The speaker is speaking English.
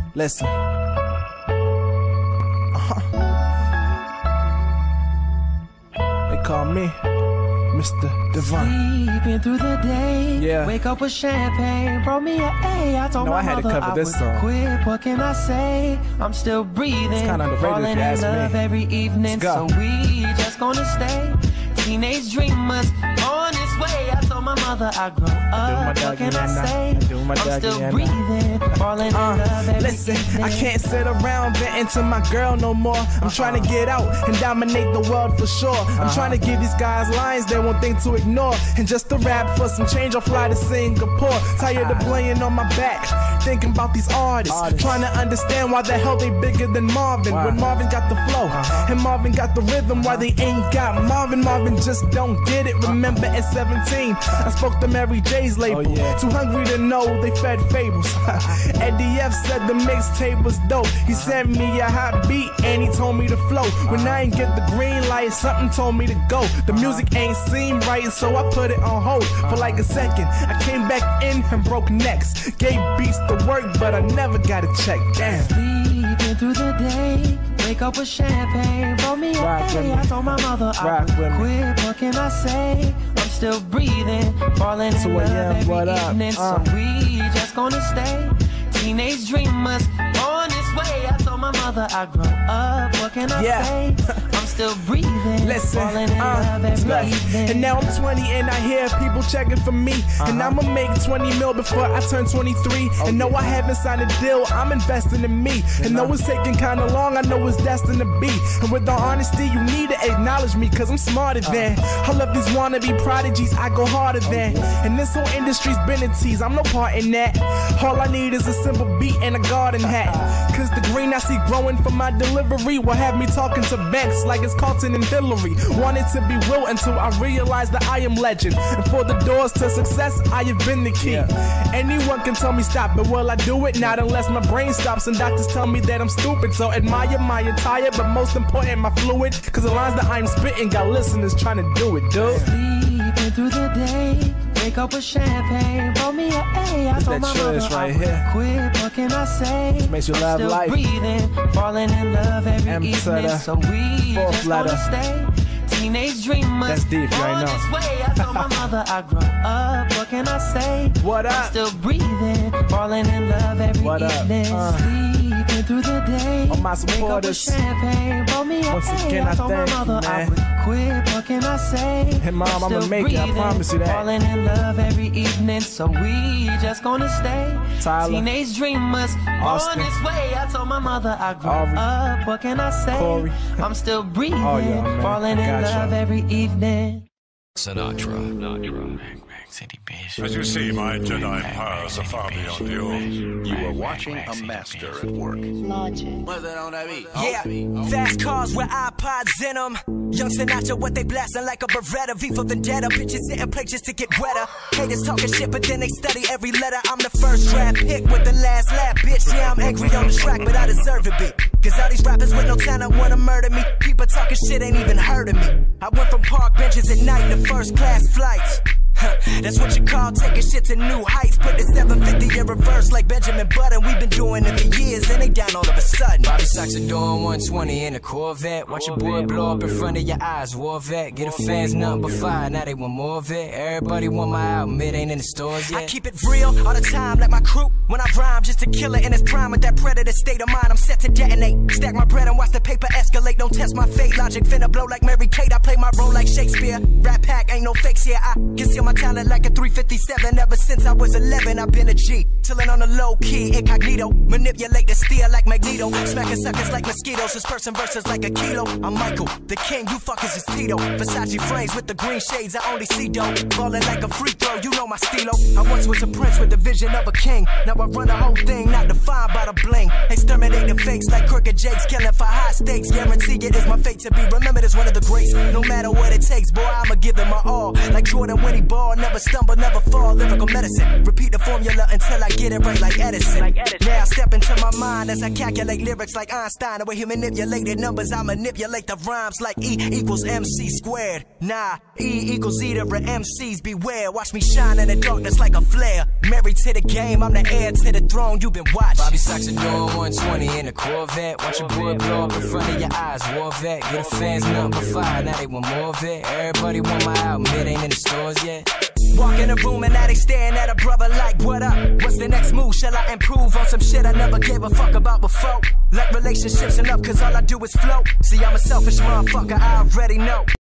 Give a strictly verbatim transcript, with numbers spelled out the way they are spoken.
Listen. Uh-huh. They call me Mister Divine. Sleeping through the day, yeah. Wake up with champagne, brought me an A. I told no, my I had mother to cover I this would song. quit. What can I say? I'm still breathing. It's kind of underrated falling if you ask in love me. every evening, so we just gonna stay. Teenage dreamers on this way. I told my mother I grow up. What can I say? I I'm still breathing, falling in uh, love every listen, evening. I can't sit around venting to my girl no more. I'm uh-huh. trying to get out and dominate the world for sure. Uh-huh. I'm trying to give these guys lines they won't think to ignore. And just to rap for some change, I'll fly to Singapore. Tired of laying on my back, thinking about these artists, artists. Trying to understand why the hell they bigger than Marvin. Wow. When Marvin got the flow, uh-huh. and Marvin got the rhythm, why they ain't got Marvin. Marvin just don't get it. Remember at seventeen, I spoke to Mary J's label. Oh, yeah. Too hungry to know they fed fables. Eddie F said the mixtape was dope. He sent me a hot beat and he told me to flow. When I ain't get the green light, something told me to go. The music ain't seem right, so I put it on hold for like a second. I came back in and broke necks. Gave beats to work, but I never got a check. Damn. Sleeping through the day, wake up with champagne, brought me a A. I told my mother I would quit. What can I say? I'm still breathing, falling in love every evening, so we just gonna stay. Teenage dreamers on this way. I told my mother I grow up. What can I yeah. say? I'm still breathing, Listen, falling in uh, love every evening. And now I'm twenty and I hear people checking for me. Uh-huh. And I'ma make twenty mil before I turn twenty-three. Oh, and no, yeah. I haven't signed a deal, I'm investing in me. Yeah. And though it's taking kinda long, I know it's destined to be. And with all honesty, you need to acknowledge me, cause I'm smarter uh-huh. than all of these wannabe prodigies, I go harder oh, than yeah. And this whole industry's been a tease, I'm no part in that. All I need is a simple beat and a garden hat. Cause the green I see growing from my delivery will have me talking to banks like it's Carlton and Hillary. Wanted to be Will until I realized that I am legend. And for the doors to success, I have been the key. Yeah. Anyone can tell me stop, but will I do it? Not unless my brain stops and doctors tell me that I'm stupid. So admire my attire, but most important my fluid. Cause the lines that I'm spitting got listeners trying to do it, dude. Sleeping through the day, wake up with champagne, brought me an A. I told my mother right I here. Quit. What can I say? Makes you I'm love still life. Breathing, falling in love every M evening, so we just letter. gonna stay. Teenage dreamers. That's deep, you on know. This way. I told my mother I grow up. What can I say? What up? I'm still breathing, falling in love every what evening. Uh. Sleeping through the day. All my supporters. Wake up with champagne, brought me a Once A. again, I, I told thank my mother you, man. I would quit. What can I say? Hey, Mom, I'm I'ma make breathing, it. I promise you that. Falling in love every evening, so we just gonna stay. Tyler. Teenage dreamers Austin. on this way. I told my mother I grew Aubrey. up. What can I say? Corey. I'm still breathing, oh, yeah, man. falling in love every evening. Sinatra. Sinatra. As you see, my Jedi powers are far beyond yours. You are watching a master at work. Logic. What's that on that beat? Yeah, fast cars with iPods in them. Young Sinatra, what they blasting like a Beretta. V for Vendetta, bitches hitting play just to get wetter. Haters talking shit, but then they study every letter. I'm the first draft pick with the last lap, bitch. Yeah, I'm angry on the track, but I deserve it, bitch. Cause all these rappers with no talent wanna murder me. People talking shit ain't even heard of me. I went from park benches at night to first class flights. That's what you call taking shit to new heights. Put the seven fifty in reverse like Benjamin Button. We've been doing it for years and they down all of a sudden. Bobby Sacks are doing one twenty in a Corvette. Watch your boy blow up in front of your eyes, Warvet. Get the fans nothing but fire, now they want more of it. Everybody want my album, it ain't in the stores yet. I keep it real all the time like my crew. When I rhyme just to kill it in its prime with that predator state of mind, I'm set to detonate. Stack my bread and watch the paper escalate. Don't test my fate, logic finna blow like Mary Kate. I play my role like Shakespeare. Rap pack, ain't no fakes here. I conceal my talent like a three fifty-seven. Ever since I was eleven, I've been a G. Chillin' on the low key, incognito. Manipulate the steel like Magneto. Smacking suckers like mosquitoes. This person versus like a kilo. I'm Michael, the king, you fuckers is Tito. Versace frames with the green shades, I only see dough. Ballin' like a free throw, you know my stilo. I once was a prince with the vision of a king. Now I run the whole thing, not defined by the bling. Exterminate the fakes like crooked jakes. Killing for high stakes, guarantee it is my fate to be remembered as one of the greats. No matter what it takes, boy, I'ma give it my all. Like Jordan when he ball, never stumble, never fall. Lyrical medicine, repeat the formula until till I get it right like Edison. Like Edison. Now I step into my mind as I calculate lyrics like Einstein. The way he manipulated numbers, I manipulate the rhymes like E equals M C squared. Nah, E equals E to the M Cs, beware. Watch me shine in the darkness like a flare. Married to the game, I'm the heir to the throne you've been watching. Bobby Saxon doing one twenty in a Corvette. Watch your boy blow up in front of your eyes, war vet. Get the fans nothing but fire, now they want more of it. Everybody want my album, it ain't in the stores yet. Walk in the room and now they staring at a brother like, what up? What's the next move? Shall I improve on some shit I never gave a fuck about before? Like relationships and up, cause all I do is float. See, I'm a selfish motherfucker, I already know.